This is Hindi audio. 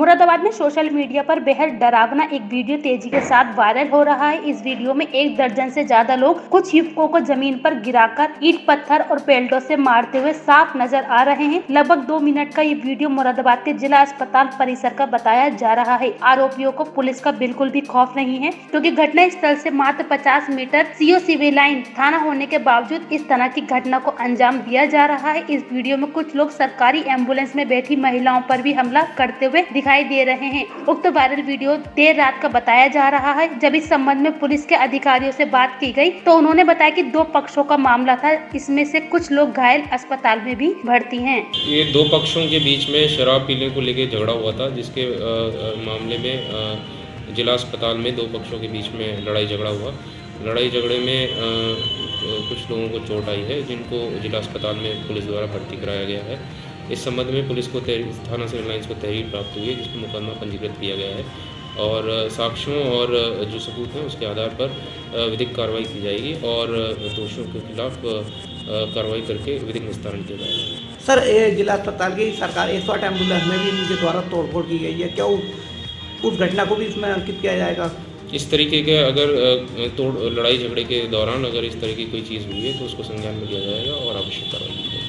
मुरादाबाद में सोशल मीडिया पर बेहद डरावना एक वीडियो तेजी के साथ वायरल हो रहा है। इस वीडियो में 1 दर्जन से ज्यादा लोग कुछ युवकों को जमीन पर गिराकर ईंट पत्थर और बेल्टों से मारते हुए साफ नजर आ रहे हैं। लगभग 2 मिनट का ये वीडियो मुरादाबाद के जिला अस्पताल परिसर का बताया जा रहा है। आरोपियों को पुलिस का बिल्कुल भी खौफ नहीं है, क्योंकि घटना स्थल से मात्र 50 मीटर सीओ सिविल लाइन थाना होने के बावजूद इस तरह की घटना को अंजाम दिया जा रहा है। इस वीडियो में कुछ लोग सरकारी एम्बुलेंस में बैठी महिलाओं पर भी हमला करते हुए दिखाई दे रहे हैं। उक्त वायरल वीडियो देर रात का बताया जा रहा है। जब इस संबंध में पुलिस के अधिकारियों से बात की गई तो उन्होंने बताया कि 2 पक्षों का मामला था, इसमें से कुछ लोग घायल अस्पताल में भी भर्ती हैं। ये 2 पक्षों के बीच में शराब पीने को लेकर झगड़ा हुआ था, जिसके मामले में जिला अस्पताल में 2 पक्षों के बीच में लड़ाई झगड़ा हुआ। लड़ाई झगड़े में कुछ लोगों को चोट आई है, जिनको जिला अस्पताल में पुलिस द्वारा भर्ती कराया गया है। इस संबंध में पुलिस को थाना सिविल लाइन्स को तहरीर प्राप्त हुई है, जिसमें मुकदमा पंजीकृत किया गया है और साक्ष्यों और जो सबूत हैं उसके आधार पर विधिक कार्रवाई की जाएगी और दोषियों के खिलाफ कार्रवाई करके विधिक निस्तारण किया जाएगा। सर, जिला अस्पताल की सरकारी 108 एम्बुलेंस में भी इनके द्वारा तोड़फोड़ की गई है, क्या उस घटना को भी इसमें अंकित किया जाएगा? इस तरीके के अगर लड़ाई झगड़े के दौरान अगर इस तरह की कोई चीज़ हुई है तो उसको संज्ञान में लिया जाएगा और आवश्यक कार्रवाई की जाएगी।